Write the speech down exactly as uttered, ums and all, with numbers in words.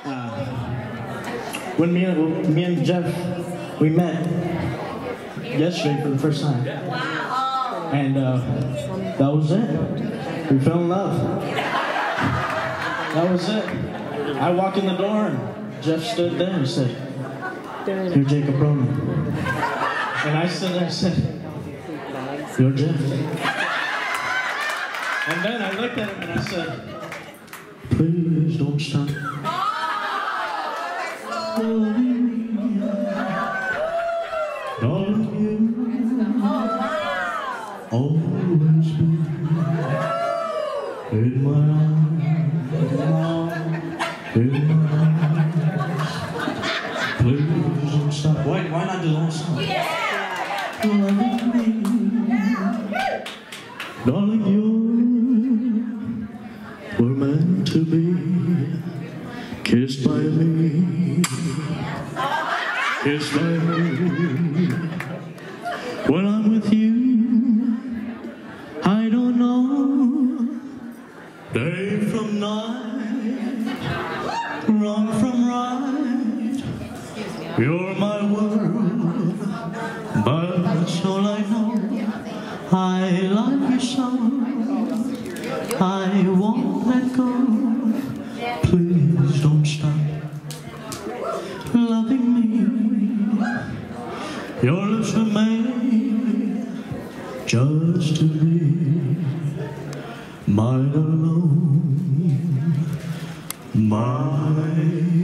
Uh, when me and, me and Jeff, we met yesterday for the first time. And uh, that was it. We fell in love. That was it. I walked in the door and Jeff stood there and said, "You're Jacob Roman." And I stood there and said, "You're Jeff." And then I looked at him and I said, "Please don't stop. Darling, you always be in my arms, in my arms. Please don't stop." Why, why not do the whole song? Loving me, darling, you were meant to be kissed by me, kissed by me. When I'm with you, I don't know day from night, wrong from right. You're my world, but that's all I know. I love you so, I won't let go. Please don't stop loving me. Your lips were made just to be mine alone, mine.